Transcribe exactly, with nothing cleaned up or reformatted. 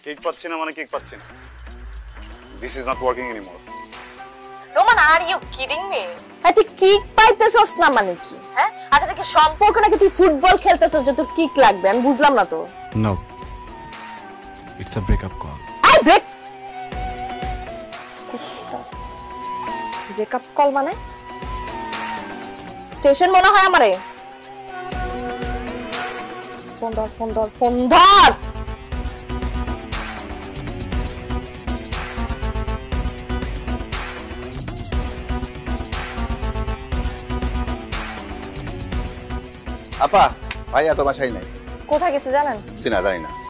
Kick পাচ্ছি না মানে কিক পাচ্ছি না। This is not working anymore. Roman, are you kidding me? হ্যাঁ, তুই কিক পাইতেছস না মানে কি? হ্যাঁ, আচ্ছা এটা কি সম্পর্ক নাকি তুই ফুটবল খেলতেছস যে তোর কিক লাগবে? আমি বুঝলাম না তো। No, it's a breakup call. I break breakup call মানে স্টেশন মনে হয় আমারে। ফোন ধর, ফোন ধর, ফোন ধর। আপা, ভাইয়া তো বাসায় নাই। কোথায় গেছে জানেন? চিনা জানি না।